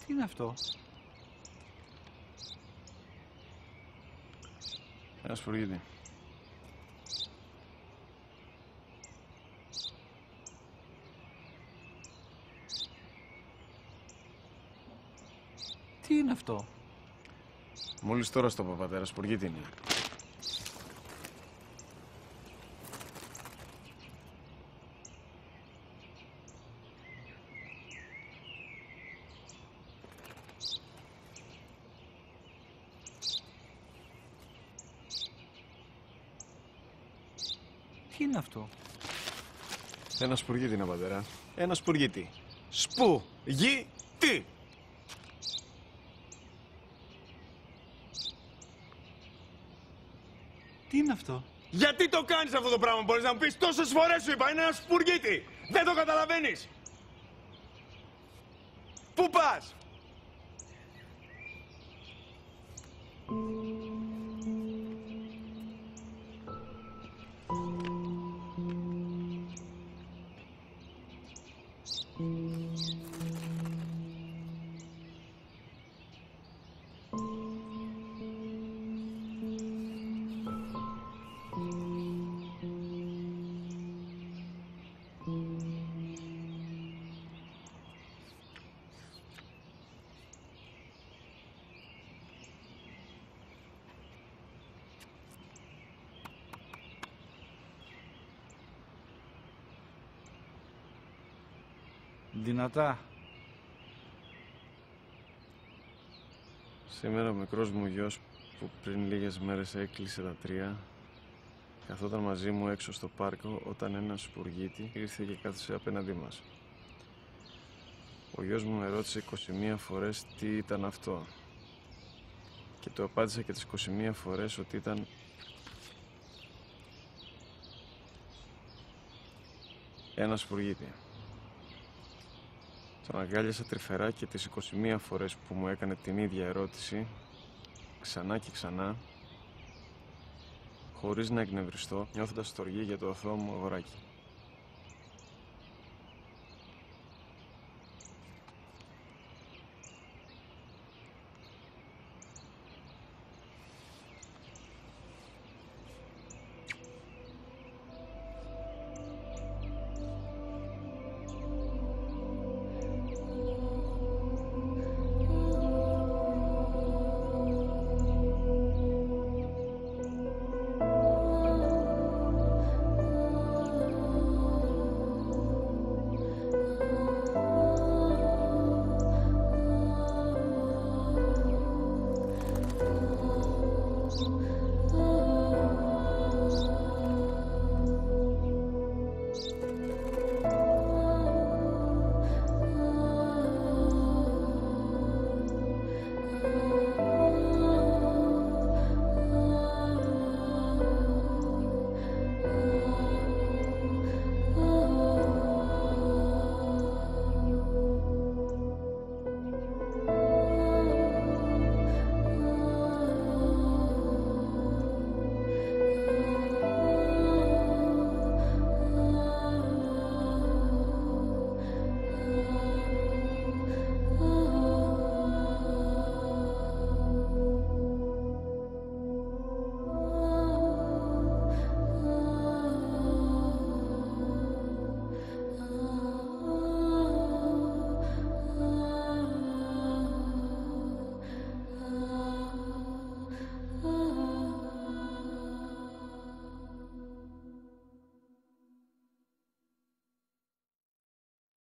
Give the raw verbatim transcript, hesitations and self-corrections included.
Τι είναι αυτό? Ένα σπουργίτη. Τι είναι αυτό? Μόλις τώρα στο είπα, πατέρα, σπουργίτη είναι. Τι είναι αυτό? Ένα σπουργίτη είναι, πατέρα. Ένα σπουργίτη. Σπου-γι-τι! Τι είναι αυτό? Γιατί το κάνεις αυτό το πράγμα, μπορείς να μου πεις? Τόσες φορές σου είπα, είναι ένα σπουργίτη! Δεν το καταλαβαίνεις! Πού πας? Δυνατά. Σήμερα ο μικρός μου γιος που πριν λίγες μέρες έκλεισε τα τρία καθόταν μαζί μου έξω στο πάρκο όταν ένα σπουργίτη ήρθε και κάθισε απέναντί μας. Ο γιος μου με ρώτησε είκοσι μία φορές τι ήταν αυτό και του απάντησα και τις είκοσι μία φορές ότι ήταν ένα σπουργίτη. Τον αγκάλιασα τρυφερά και τις είκοσι μία φορές που μου έκανε την ίδια ερώτηση, ξανά και ξανά, χωρίς να εκνευριστώ, νιώθοντας στοργή για το αθώο μου αγοράκι.